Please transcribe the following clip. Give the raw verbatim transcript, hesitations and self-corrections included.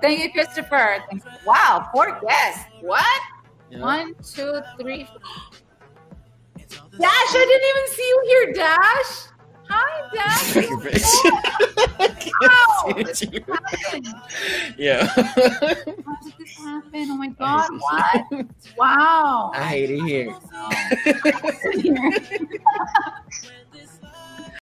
Thank you, Christopher. Wow, four guests. What? Yeah. One, two, three. Dash, I didn't even see you here, Dash. Hi, Dash. Wow. Yeah. How did this happen? Oh my God, what? Wow. I hate it here.